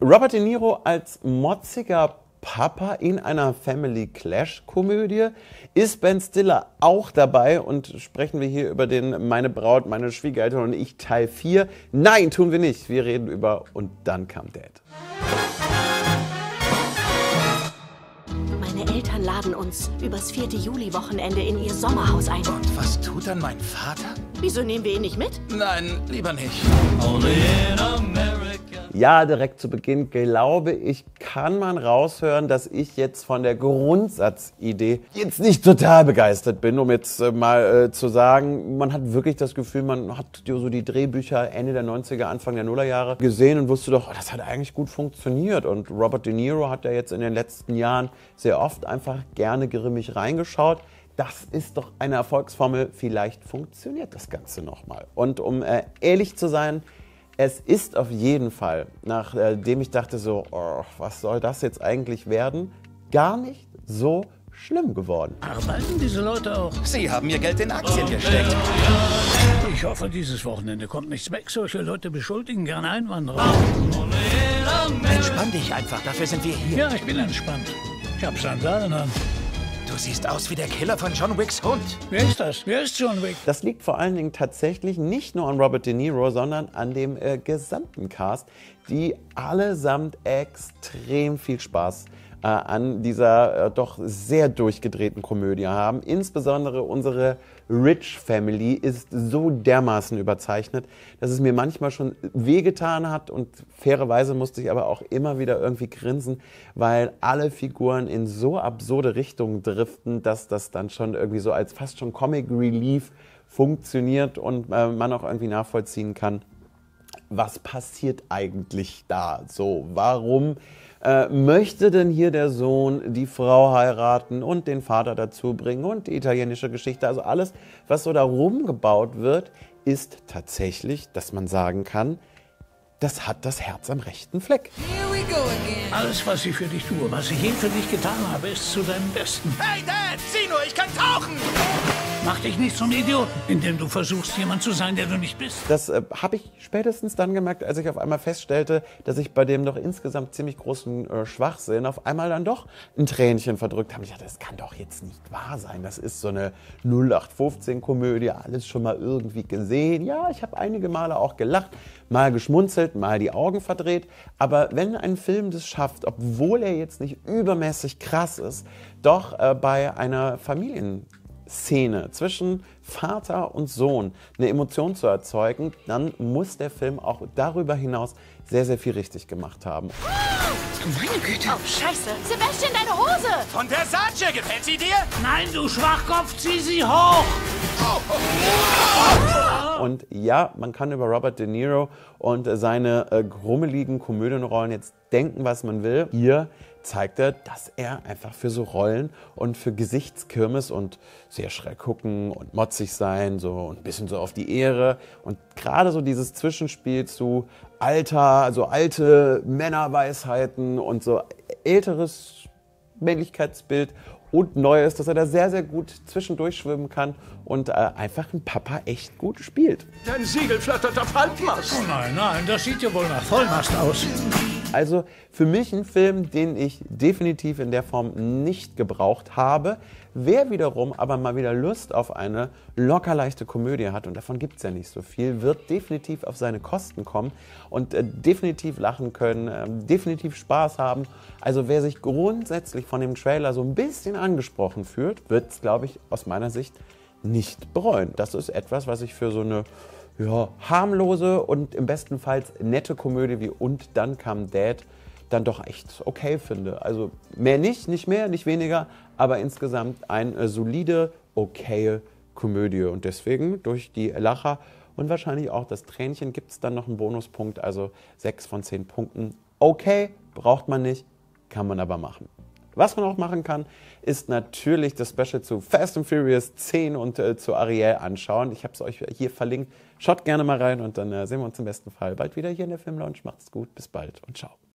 Robert De Niro als motziger Papa in einer Family Clash Komödie. Ist Ben Stiller auch dabei und sprechen wir hier über den Meine Braut, meine Schwiegereltern und ich Teil 4? Nein, tun wir nicht. Wir reden über Und dann kam Dad. Meine Eltern laden uns übers 4. Juli-Wochenende in ihr Sommerhaus ein. Und was tut dann mein Vater? Wieso nehmen wir ihn nicht mit? Nein, lieber nicht. Ja, direkt zu Beginn, glaube ich, kann man raushören, dass ich jetzt von der Grundsatzidee jetzt nicht total begeistert bin, um jetzt mal zu sagen, man hat wirklich das Gefühl, man hat so die Drehbücher Ende der 90er, Anfang der Nullerjahre gesehen und wusste doch, oh, das hat eigentlich gut funktioniert. Und Robert De Niro hat ja jetzt in den letzten Jahren sehr oft einfach gerne grimmig reingeschaut. Das ist doch eine Erfolgsformel, vielleicht funktioniert das Ganze nochmal. Und um ehrlich zu sein, es ist auf jeden Fall, nachdem ich dachte so, oh, was soll das jetzt eigentlich werden, gar nicht so schlimm geworden. Arbeiten diese Leute auch? Sie haben ihr Geld in Aktien gesteckt. Ich hoffe, dieses Wochenende kommt nichts weg. Solche Leute beschuldigen gerne Einwanderer. Entspann dich einfach, dafür sind wir hier. Ja, ich bin entspannt. Ich hab Sandalen an. Du siehst aus wie der Killer von John Wicks Hund. Wer ist das? Wer ist John Wick? Das liegt vor allen Dingen tatsächlich nicht nur an Robert De Niro, sondern an dem gesamten Cast, die allesamt extrem viel Spaß an dieser doch sehr durchgedrehten Komödie haben. Insbesondere unsere Rich Family ist so dermaßen überzeichnet, dass es mir manchmal schon wehgetan hat und fairerweise musste ich aber auch immer wieder irgendwie grinsen, weil alle Figuren in so absurde Richtungen driften, dass das dann schon irgendwie so als fast schon Comic Relief funktioniert und man auch irgendwie nachvollziehen kann, was passiert eigentlich da so, warum möchte denn hier der Sohn die Frau heiraten und den Vater dazu bringen und die italienische Geschichte. Also alles, was so da rumgebaut wird, ist tatsächlich, dass man sagen kann, das hat das Herz am rechten Fleck. Alles, was ich für dich tue, was ich je für dich getan habe, ist zu deinem Besten. Hey Dad, sieh nur, ich kann tauchen! Mach dich nicht zum Idioten, indem du versuchst, jemand zu sein, der du nicht bist. Das habe ich spätestens dann gemerkt, als ich auf einmal feststellte, dass ich bei dem doch insgesamt ziemlich großen Schwachsinn auf einmal dann doch ein Tränchen verdrückt habe. Ich dachte, das kann doch jetzt nicht wahr sein. Das ist so eine 0815-Komödie, alles schon mal irgendwie gesehen. Ja, ich habe einige Male auch gelacht, mal geschmunzelt, mal die Augen verdreht. Aber wenn ein Film das schafft, obwohl er jetzt nicht übermäßig krass ist, doch bei einer Familienszene zwischen Vater und Sohn eine Emotion zu erzeugen, dann muss der Film auch darüber hinaus sehr, sehr viel richtig gemacht haben. Meine Güte. Oh, scheiße. Sebastian, deine Hose! Von Versace, gefällt sie dir? Nein, du Schwachkopf, zieh sie hoch! Und ja, man kann über Robert De Niro und seine grummeligen Komödienrollen jetzt denken, was man will. Hier zeigt er, dass er einfach für so Rollen und für Gesichtskirmes und sehr schräg gucken und motzig sein, so ein bisschen so auf die Ehre und gerade so dieses Zwischenspiel zu alte Männerweisheiten und so älteres Männlichkeitsbild und Neues, dass er da sehr, sehr gut zwischendurch schwimmen kann und einfach ein Papa echt gut spielt. Dein Siegel flattert auf Halbmast. Oh nein, das sieht ja wohl nach Vollmast aus. Also für mich ein Film, den ich definitiv in der Form nicht gebraucht habe. Wer wiederum aber mal wieder Lust auf eine locker leichte Komödie hat, und davon gibt es ja nicht so viel, wird definitiv auf seine Kosten kommen und definitiv lachen können, definitiv Spaß haben. Also wer sich grundsätzlich von dem Trailer so ein bisschen angesprochen fühlt, wird es, glaube ich, aus meiner Sicht nicht bereuen. Das ist etwas, was ich für so eine harmlose und im besten Fall nette Komödie wie Und dann kam Dad dann doch echt okay finde. Also mehr nicht mehr, nicht weniger, aber insgesamt eine solide, okaye Komödie. Und deswegen durch die Lacher und wahrscheinlich auch das Tränchen gibt es dann noch einen Bonuspunkt, also 6 von 10 Punkten. Okay, braucht man nicht, kann man aber machen. Was man auch machen kann, ist natürlich das Special zu Fast and Furious 10 und zu Ariel anschauen. Ich habe es euch hier verlinkt. Schaut gerne mal rein und dann sehen wir uns im besten Fall bald wieder hier in der Filmlounge. Macht's gut, bis bald und ciao.